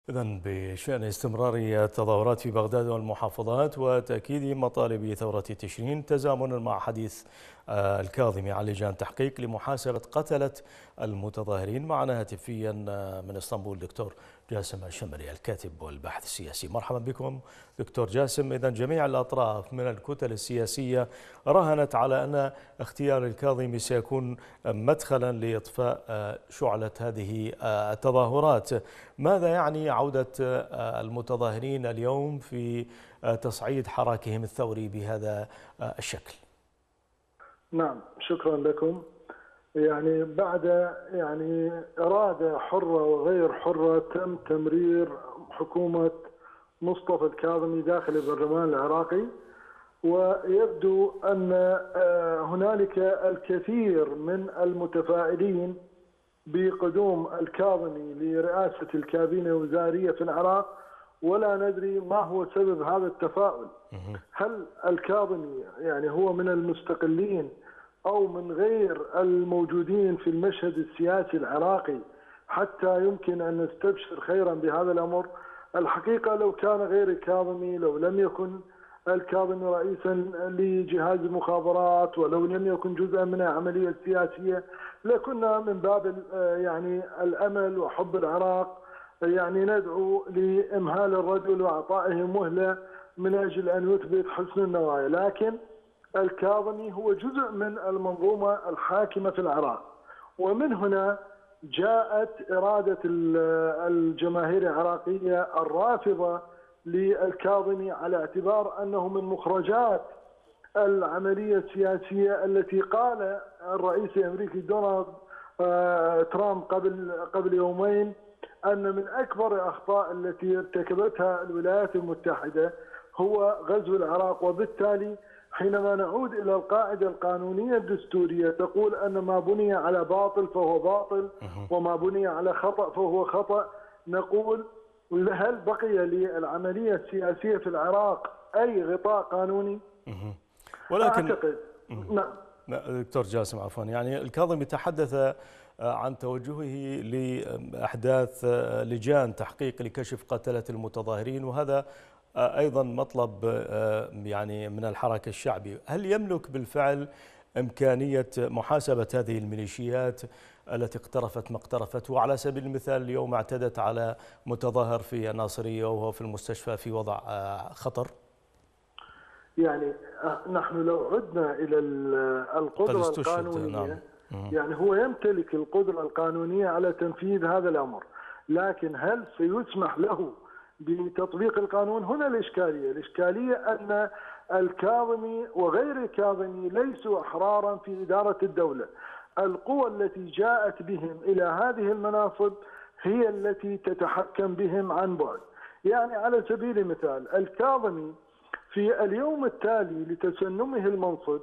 إذن بشأن استمرار التظاهرات في بغداد والمحافظات وتأكيد مطالب ثورة تشرين تزامنا مع حديث الكاظمي عن لجان تحقيق لمحاسبة قتلة المتظاهرين، معنا هاتفيا من اسطنبول دكتور جاسم الشمري الكاتب والباحث السياسي. مرحبا بكم دكتور جاسم. إذن جميع الأطراف من الكتل السياسية راهنت على أن اختيار الكاظمي سيكون مدخلا لإطفاء شعلة هذه التظاهرات. ماذا يعني عودة المتظاهرين اليوم في تصعيد حراكهم الثوري بهذا الشكل؟ نعم، شكرا لكم. بعد إرادة حرة وغير حرة تم تمرير حكومة مصطفى الكاظمي داخل البرلمان العراقي، ويبدو أن هنالك الكثير من المتفائلين بقدوم الكاظمي لرئاسة الكابينة الوزارية في العراق، ولا ندري ما هو سبب هذا التفاؤل. هل الكاظمي هو من المستقلين أو من غير الموجودين في المشهد السياسي العراقي حتى يمكن أن نستبشر خيرا بهذا الأمر؟ الحقيقة لو كان غير الكاظمي، لو لم يكن الكاظمي رئيسا لجهاز المخابرات ولو لم يكن جزءا من العملية السياسية، لكنا من باب الأمل وحب العراق ندعو لإمهال الرجل وإعطائه مهلة من أجل أن يثبت حسن النوايا. لكن الكاظمي هو جزء من المنظومة الحاكمة في العراق، ومن هنا جاءت إرادة الجماهير العراقية الرافضة للكاظمي على اعتبار أنه من مخرجات العملية السياسية التي قال الرئيس الأمريكي دونالد ترامب قبل يومين أن من أكبر الأخطاء التي ارتكبتها الولايات المتحدة هو غزو العراق. وبالتالي حينما نعود إلى القاعدة القانونية الدستورية تقول أن ما بني على باطل فهو باطل وما بني على خطأ فهو خطأ، نقول هل بقي للعملية السياسية في العراق أي غطاء قانوني؟ ولكن أعتقد نعم. دكتور جاسم عفوا، الكاظمي تحدث عن توجهه لأحداث لجان تحقيق لكشف قتلة المتظاهرين، وهذا أيضا مطلب من الحركة الشعبي. هل يملك بالفعل إمكانية محاسبة هذه الميليشيات التي اقترفت ما اقترفت؟ وعلى سبيل المثال اليوم اعتدت على متظاهر في الناصرية وهو في المستشفى في وضع خطر. نحن لو عدنا إلى القدرة القانونية، نعم. هو يمتلك القدرة القانونية على تنفيذ هذا الأمر، لكن هل سيسمح له بتطبيق القانون؟ هنا الإشكالية أن الكاظمي وغير الكاظمي ليسوا أحرارا في إدارة الدولة. القوى التي جاءت بهم إلى هذه المناصب هي التي تتحكم بهم عن بعد. على سبيل المثال الكاظمي في اليوم التالي لتسنمه المنصب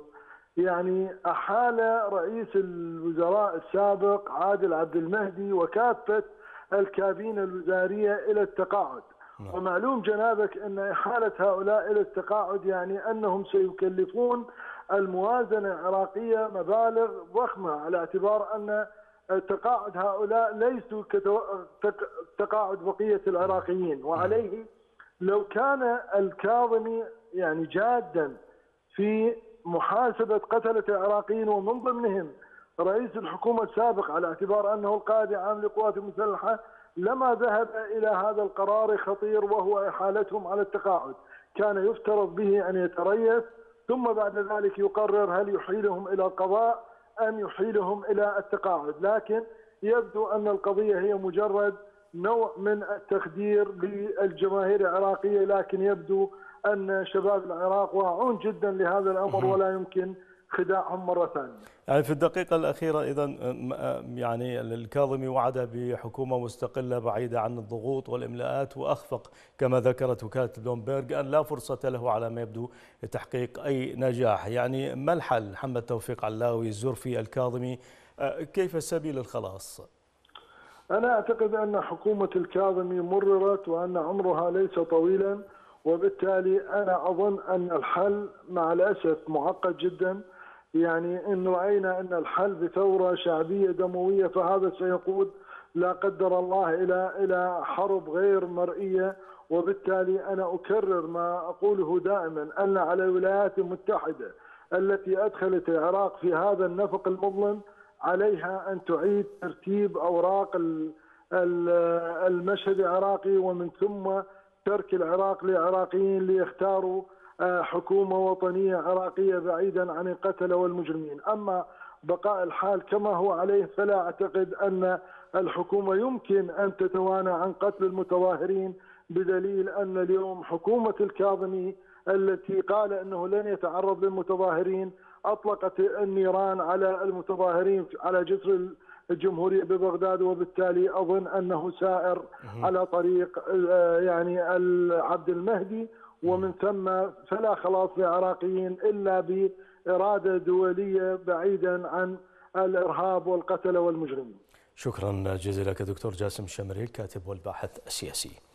أحال رئيس الوزراء السابق عادل عبد المهدي وكافة الكابينة الوزارية إلى التقاعد. ومعلوم جنابك أن إحالة هؤلاء إلى التقاعد أنهم سيكلفون الموازنة العراقية مبالغ ضخمة، على اعتبار أن تقاعد هؤلاء ليسوا كتقاعد بقية العراقيين. وعليه لو كان الكاظمي جادا في محاسبة قتلة العراقيين ومن ضمنهم رئيس الحكومة السابق على اعتبار أنه القائد العام للقوات المسلحة، لما ذهب إلى هذا القرار الخطير وهو إحالتهم على التقاعد. كان يفترض به أن يتريث ثم بعد ذلك يقرر هل يحيلهم إلى القضاء أم يحيلهم إلى التقاعد. لكن يبدو أن القضية هي مجرد نوع من التخدير للجماهير العراقية، لكن يبدو أن شباب العراق واعون جدا لهذا الأمر ولا يمكن خداعهم مرة ثانية. في الدقيقة الأخيرة إذن الكاظمي وعد بحكومة مستقلة بعيدة عن الضغوط والإملاءات، وأخفق كما ذكرت وكالة بلومبرج أن لا فرصة له على ما يبدو لتحقيق أي نجاح. ما الحل؟ محمد توفيق علاوي، الزرفي، الكاظمي، كيف سبيل الخلاص؟ أنا أعتقد أن حكومة الكاظمي مررت وأن عمرها ليس طويلا، وبالتالي أنا أظن أن الحل مع الأسف معقد جدا. إن رأينا أن الحل بثورة شعبية دموية فهذا سيقود لا قدر الله إلى حرب غير مرئية. وبالتالي أنا أكرر ما أقوله دائما، أن على الولايات المتحدة التي أدخلت العراق في هذا النفق المظلم عليها أن تعيد ترتيب أوراق المشهد العراقي، ومن ثم ترك العراق للعراقيين ليختاروا حكومة وطنية عراقية بعيدا عن القتلة والمجرمين. أما بقاء الحال كما هو عليه فلا أعتقد أن الحكومة يمكن أن تتوانى عن قتل المتظاهرين، بدليل أن اليوم حكومة الكاظمي التي قال أنه لن يتعرض للمتظاهرين أطلقت النيران على المتظاهرين على جسر الجمهورية ببغداد، وبالتالي أظن أنه سائر على طريق يعني عبد المهدي، ومن ثم فلا خلاص للعراقيين إلا بإرادة دولية بعيدا عن الإرهاب والقتل والمجرمين. شكرا جزيلا لك دكتور جاسم الشمري، الكاتب والباحث السياسي.